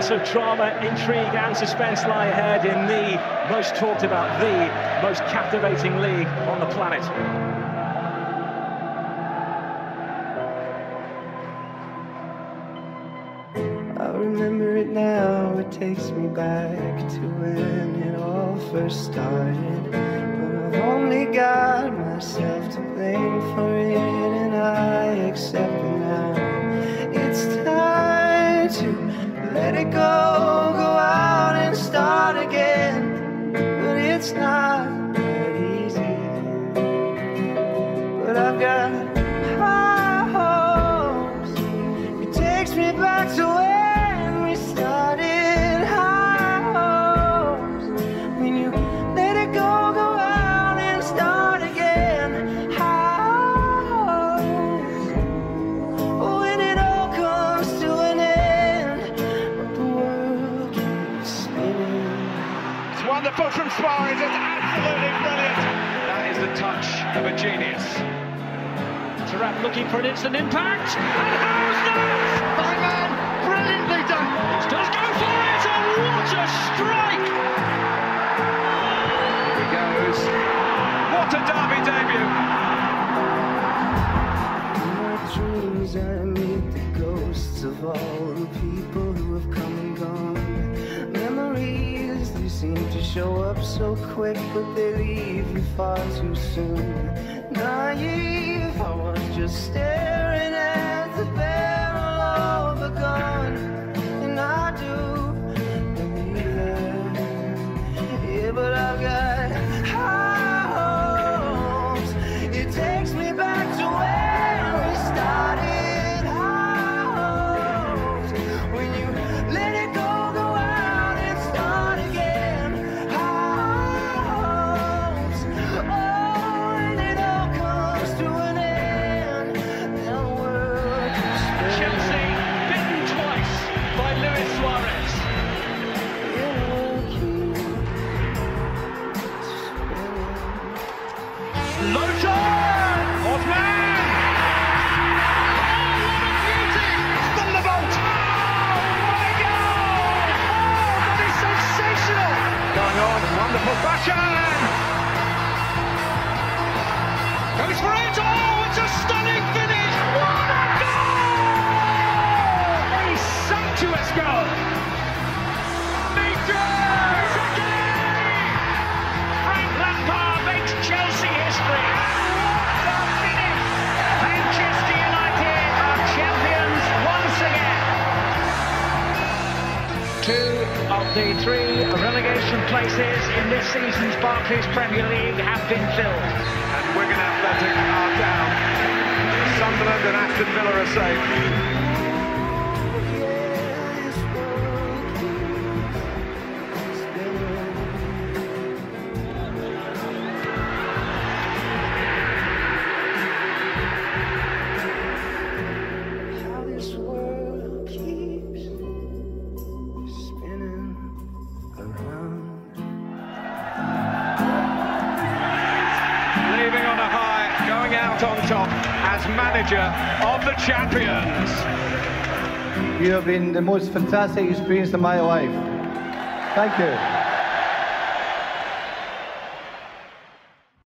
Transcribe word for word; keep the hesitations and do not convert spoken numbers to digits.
Lots of drama, intrigue and suspense lie ahead in the most talked about, the most captivating league on the planet. I remember it now, it takes me back to when it all first started. But I've only got myself to blame for it, and I accept it now. It's time to let it go, go out and start again. But it's not that easy. But I've got high hopes. It takes me back to when we started. High hopes. When you let it go, go out and start again. High hopes. When it all comes to an end, but the world keeps spinning. It's wonderful from Suarez. It's absolutely brilliant. That is the touch of a genius. Thuram looking for an instant impact, and how's that? My man, brilliantly done. It does go for it, and what a strike! Here he goes. What a derby debut. In my dreams I meet the ghosts of all the people who have come and gone. Memories, they seem to show up so quick, but they leave you far too soon. Naive, I was just staring at the barrel of a gun, and I do believe that. Yeah, but I've got high hopes. It takes me back to when we started. High hopes. When you let it go, go out and start again. High hopes. Oh, and it all comes to an end. The world keeps spinning. Chelsea bitten twice by Luis Suarez. The world keeps spinning. Montage! Osman! Oh, what a beauty! Thunderbolt! Oh, my God! Oh, that is sensational! Going on, wonderful backhand! Goes for it! Oh, it's a stunning finish! What a goal! A sumptuous goal! Montage! Frank Lampard makes Chelsea history! What a finish! Manchester United are champions once again! Two of the three relegation places in this season's Barclays Premier League have been filled. And Wigan Athletic are down. Sunderland and Aston Villa are safe. This world keeps spinning. How this world keeps spinning around. Leaving on a high, going out on top as manager of the champions. You have been the most fantastic experience of my life. Thank you.